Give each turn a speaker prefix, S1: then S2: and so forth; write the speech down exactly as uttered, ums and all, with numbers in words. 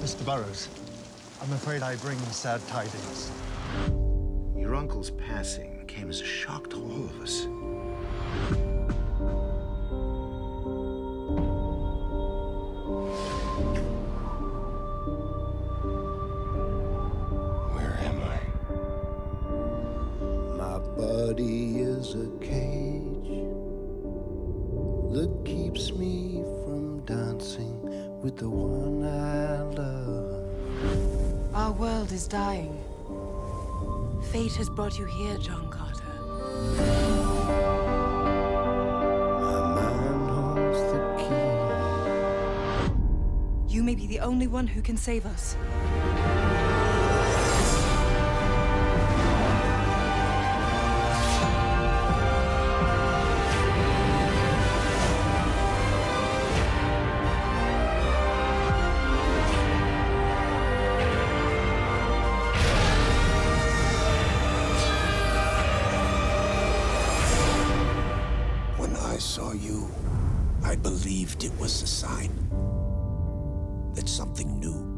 S1: Mister Burroughs, I'm afraid I bring sad tidings.
S2: Your uncle's passing came as a shock to all of us.
S3: Where am I?
S4: My body is a cage that keeps me from dancing with the one I love.
S5: Our world is dying. Fate has brought you here, John Carter.
S4: My mind holds the key.
S5: You may be the only one who can save us.
S3: When I saw you, I believed it was a sign that something new